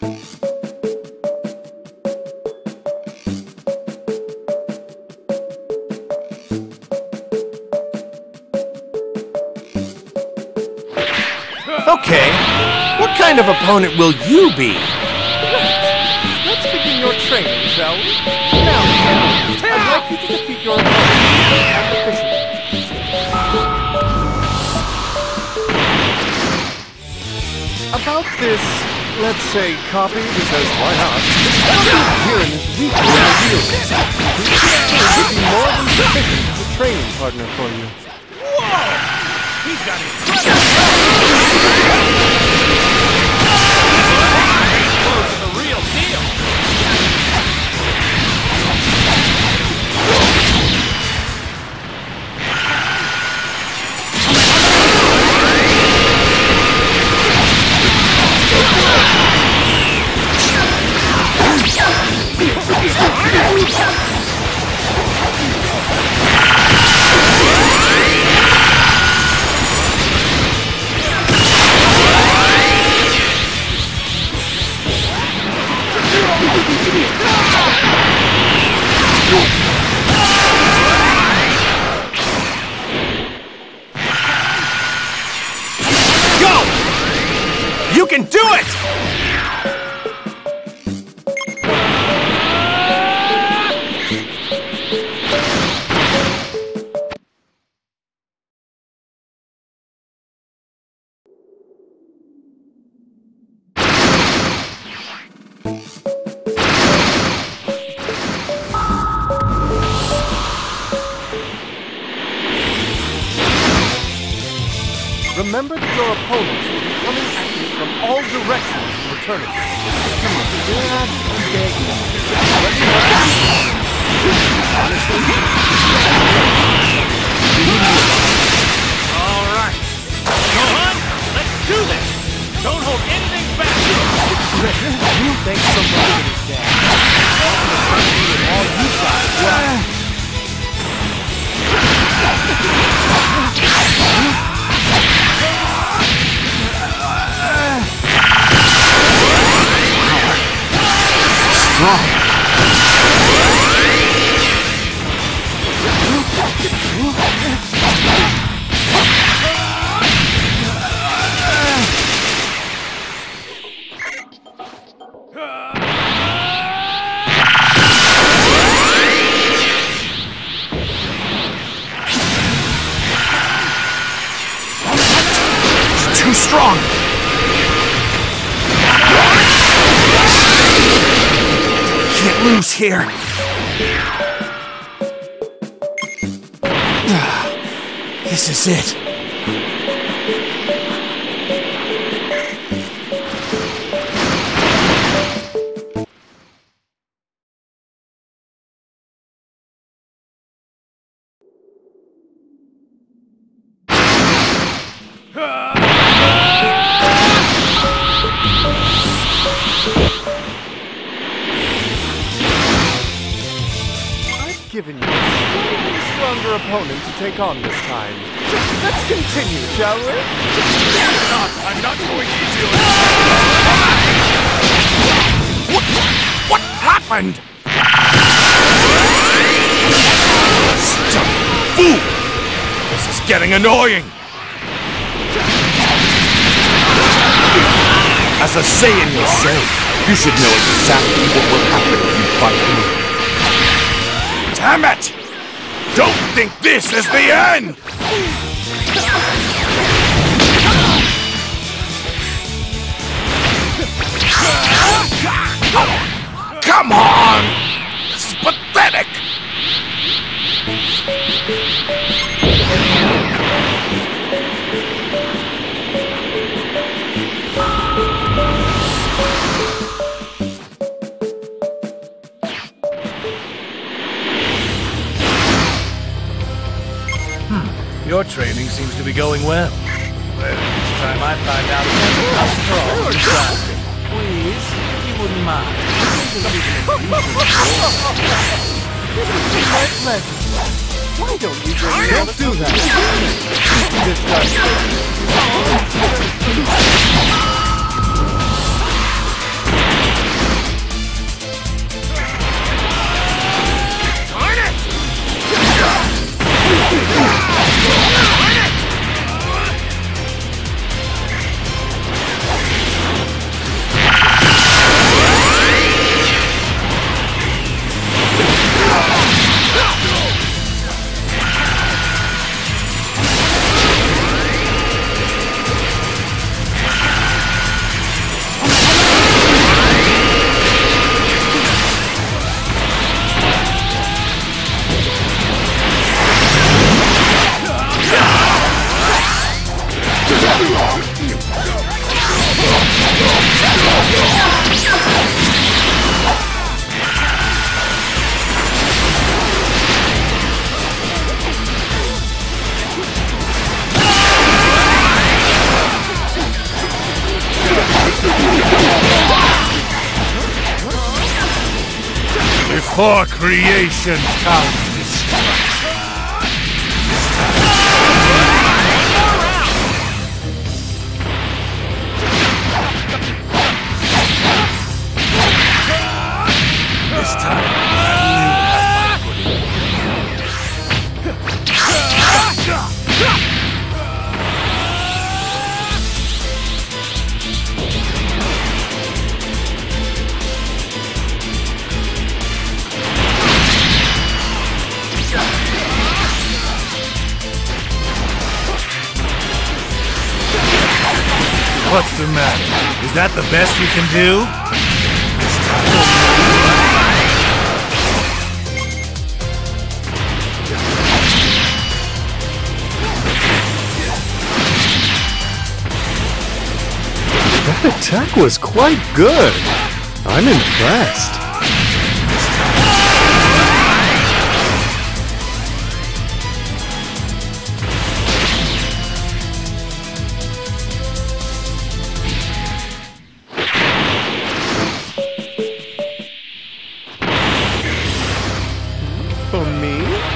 Okay, what kind of opponent will you be? Let's begin your training, shall we? Now, I'd like you to defeat your opponent efficiently. About this, let's say, copy, because why not? Here in this weekly review, it would be more than sufficient as a training partner for you. Whoa! He's got it. Close to the real deal. Go! You can do it! Remember that your opponents will be coming at you from all directions in the tournament. All right. Gohan, let's do this. Don't hold anything back. Thanks so much, Dad. All you got. Too strong! Can't lose here. This is it. Given you a slightly stronger opponent to take on this time. Let's continue, shall we? I'm not going easy on What happened? Stupid fool! This is getting annoying! As a Saiyan yourself, you should know exactly what will happen if you fight me. Damn it! Don't think this is the end! Come on! This is pathetic! Your training seems to be going well. Well, each time I find out how strong you are. Please, if you wouldn't mind. My pleasure. Why don't you just do that? This For creation comes destruction. This time, I knew I might What's the matter? Is that the best you can do? That attack was quite good. I'm impressed. For me?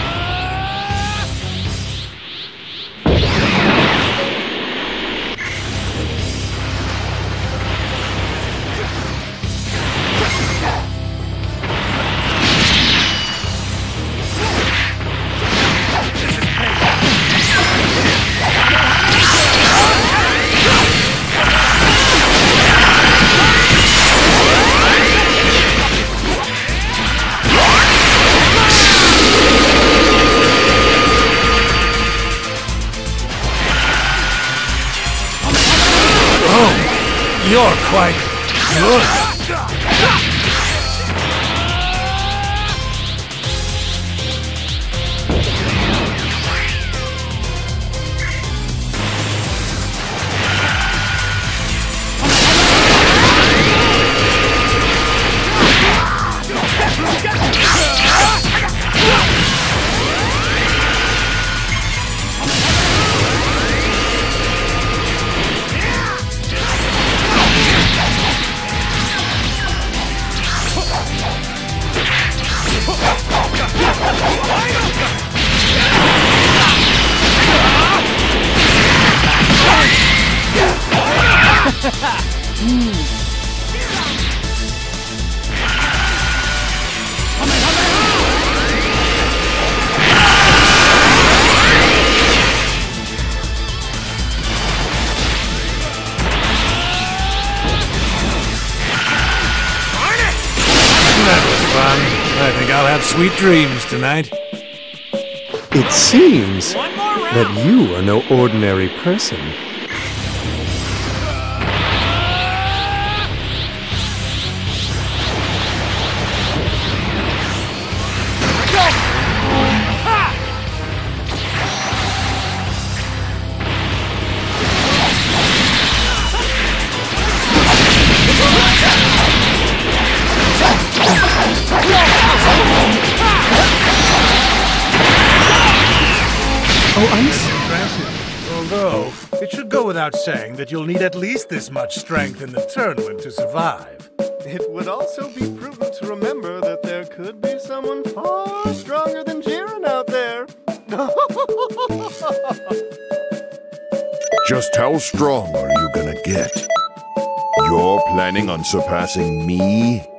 You're quite good. That was fun. I think I'll have sweet dreams tonight. It seems that you are no ordinary person. Oh, I'm Impressive. Although, it should go without saying that you'll need at least this much strength in the tournament to survive. It would also be prudent to remember that there could be someone far stronger than Jiren out there. Just how strong are you gonna get? You're planning on surpassing me?